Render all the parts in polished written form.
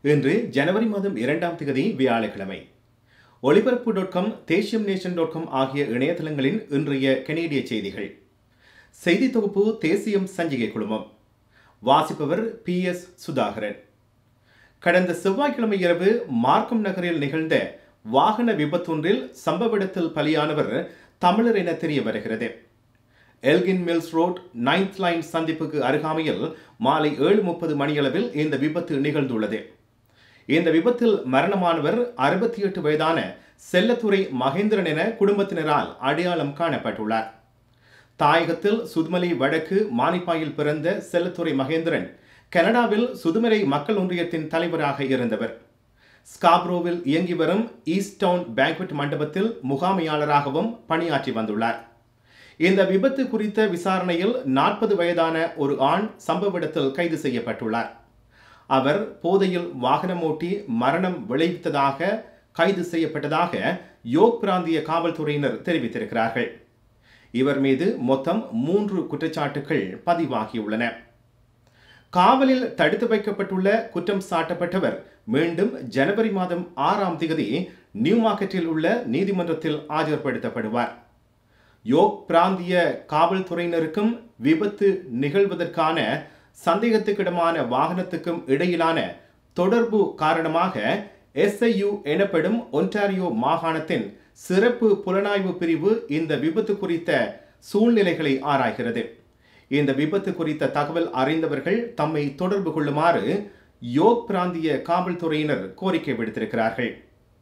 இன்று ஜனவரி மாதம் 2ஆம் தேதி வியாழக்கிழமை. ஒளிபரப்பு.com, தேசியம்நேஷன்.com ஆகிய இணையதளங்களின் இன்றைய கனேடிய செய்திகள். செய்தி தொகுப்பு தேசியம் சஞ்சிகை குழுமம். வாசிப்பவர் PS சுதாகரன். கடந்த செவ்வாய்க்கிழமை இரவு மார்க்கம் நகரில் நிகழ்ந்த வாகன விபத்தொன்றில் சம்பவ இடத்தில் பலியானவர் தமிழர் என தெரிய வருகிறது. எல்கின் மில்ஸ் ரோட் 9th லைன் சந்திப்புக்கு அருகாமையில் மாலை 7:30 மணியளவில் இந்த விபத்து நிகழ்ந்துள்ளது. இந்த விபத்தில் மரணமானவர் 68 வயதான செல்லத்துறை மகேந்திரன் என குடும்பத்தினரால் அடையாளம் காணப்பட்டுள்ளார். தாயகத்தில் சுதுமலை வடக்கு மானிப்பாயில் பிறந்த செல்லத்துறை மகேந்திரன் கனடாவில் சுதுமலை மக்கள் ஒன்றியத்தின் தலைவராக இருந்தவர். ஸ்காப்ரோவில் இயங்கி வரும் ஈஸ்ட் டவுன் பேங்க்வெட் மண்டபத்தில் முகாமையாளராகவும் பணியாற்றி வந்துள்ளார். இந்த விபத்து குறித்த விசாரணையில் 40 வயதான ஒரு ஆண் சம்பவ இடத்தில் கைது செய்யப்பட்டுள்ளார். அவர் போதையில் வாகனம் ஓட்டி மரணம் விளைவித்ததாக கைது செய்யப்பட்டதாக யோக் பிராந்திய காவல்துறையினர் தெரிவித்திருக்கிறார்கள். இவர் மீது மொத்தம் 3 குற்றச்சாட்டுகள் பதிவாகியுள்ளன. காவலில் தடுத்து வைக்கப்பட்டுள்ள குற்றம் சாட்டப்பட்டவர் மீண்டும் ஜனவரி மாதம் 6ஆம் தேதி நியூ மார்க்கெட்டில் உள்ள நீதிமன்றத்தில் ஆஜர்படுத்தப்படுவார். யோக் பிராந்திய காவல்துறையினருக்கும் விபத்து நிகழ்வதற்கான சந்தேகத்துக்கிடமான வாகனத்துக்கும் இடையிலான தொடர்பு காரணமாக SIU எனப்படும் ஒன்டாரியோ மாகாணத்தின் சிறப்பு புலனாய்வு பிரிவு இந்த விபத்து குறித்த சூழ்நிலைகளை ஆராய்கிறது. இந்த விபத்து குறித்த தகவல் அறிந்தவர்கள் தம்மை தொடர்பு கொள்ளுமாறு யோக் பிராந்திய காவல்துறையினர் கோரிக்கை விடுத்திருக்கிறார்கள்.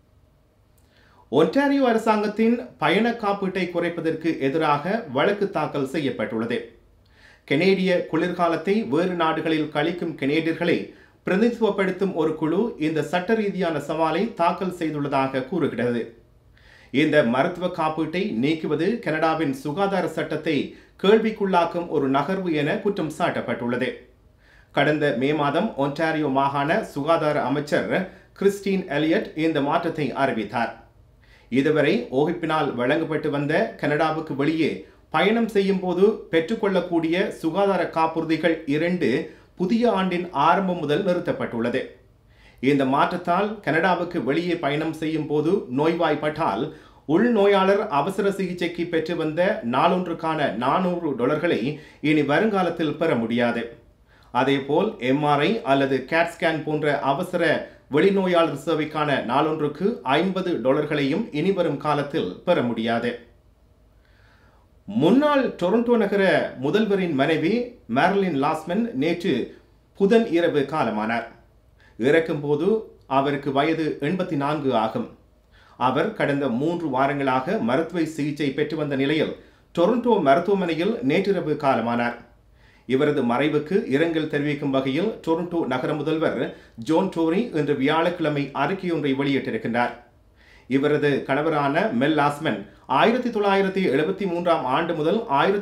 ஒன்டாரியோ அரசாங்கத்தின் பயண காப்பீட்டை குறைப்பதற்கு எதிராக வழக்கு தாக்கல் செய்யப்பட்டுள்ளது. கனேடிய குளிர்காலத்தை வேறு நாடுகளில் கழிக்கும் கனேடியர்களை பிரதிநிதித்துவப்படுத்தும் ஒரு குழு இந்த சட்ட ரீதியான சவாலை தாக்கல் செய்துள்ளதாக கூறுகிறது. இந்த மருத்துவ காப்பீட்டை நீக்குவது கனடாவின் சுகாதார சட்டத்தை கேள்விக்குள்ளாக்கும் ஒரு நகர்வு என குற்றம் சாட்டப்பட்டுள்ளது. கடந்த மே மாதம் ஒன்டாரியோ மாகாண சுகாதார அமைச்சர் கிறிஸ்டின் எலியட் இந்த மாற்றத்தை அறிவித்தார். இதுவரை ஓகிப்பினால் வழங்கப்பட்டு வந்த கனடாவுக்கு வெளியே பயணம் செய்யும் போது பெற்றுக்கொள்ளக்கூடிய சுகாதார காப்புறுதிகள் 2 புதிய ஆண்டின் ஆரம்பம் முதல் நிறுத்தப்பட்டுள்ளது. இந்த மாற்றத்தால் கனடாவுக்கு வெளியே பயணம் செய்யும் போது நோய்வாய்ப்பட்டால் உள்நோயாளர் அவசர சிகிச்சைக்கு பெற்று வந்த நாளொன்றுக்கான $400 இனி வருங்காலத்தில் பெற முடியாது. அதேபோல் MRI அல்லது கேட் ஸ்கேன் போன்ற அவசர வெளிநோயாளர் சேவைக்கான நாளொன்றுக்கு $50 இனி வரும் காலத்தில் பெற முடியாது. முன்னாள் டொரண்டோ நகர முதல்வரின் மனைவி மேர்லின் லாஸ்மன் நேற்று புதன் இரவு காலமானார். இறக்கும் போது அவருக்கு வயது 84 ஆகும். அவர் கடந்த 3 வாரங்களாக மருத்துவ சிகிச்சை பெற்று வந்த நிலையில் டொரண்டோ மருத்துவமனையில் நேற்றிரவு காலமானார். இவரது மறைவுக்கு இரங்கல் தெரிவிக்கும் வகையில் டொரண்டோ நகர முதல்வர் ஜோன் டோரி இன்று வியாழக்கிழமை அறிக்கையொன்றை வெளியிட்டிருக்கின்றார். இவரது கணவரான மெல் லாஸ்மன் 1973ஆம் ஆண்டு முதல்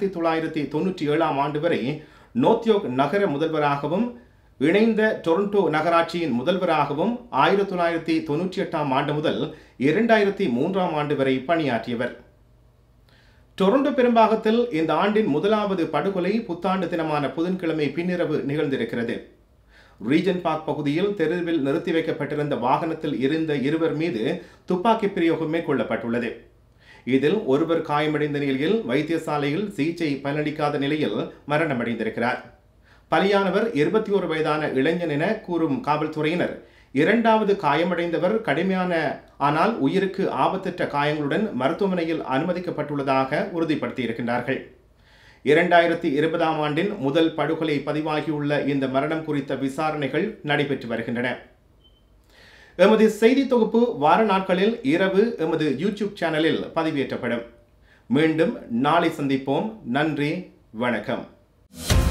1997ஆம் ஆண்டு வரை நோர்த்யோக் நகர முதல்வராகவும் இணைந்த டொரண்டோ நகராட்சியின் முதல்வராகவும் 1998ஆம் ஆண்டு முதல் 2003ஆம் ஆண்டு வரை பணியாற்றியவர். டொரண்டோ பெரும்பாகத்தில் இந்த ஆண்டின் முதலாவது படுகொலை புத்தாண்டு தினமான புதன்கிழமை பின்னிரவு நிகழ்ந்திருக்கிறது. ரீஜன் பார்க் பகுதியில் தெருவில் நிறுத்தி வைக்கப்பட்டிருந்த வாகனத்தில் இருந்த 2 மீது துப்பாக்கி பிரயோகம் மேற்கொள்ளப்பட்டுள்ளது. இதில் ஒருவர் காயமடைந்த நிலையில் வைத்தியசாலையில் சிகிச்சை பலனளிக்காத நிலையில் மரணமடைந்திருக்கிறார். பலியானவர் 21 வயதான இளைஞன் என கூறும் காவல்துறையினர் 2வது காயமடைந்தவர் கடுமையான ஆனால் உயிருக்கு ஆபத்தற்ற காயங்களுடன் மருத்துவமனையில் அனுமதிக்கப்பட்டுள்ளதாக உறுதிப்படுத்தியிருக்கின்றார்கள். 2020ஆம் ஆண்டின் முதல் படுகொலை பதிவாகியுள்ள இந்த மரணம் குறித்த விசாரணைகள் நடைபெற்று வருகின்றன. எமது செய்தி தொகுப்பு வார நாட்களில் இரவு எமது யூடியூப் சேனலில் பதிவேற்றப்படும். மீண்டும் நாளை சந்திப்போம். நன்றி, வணக்கம்.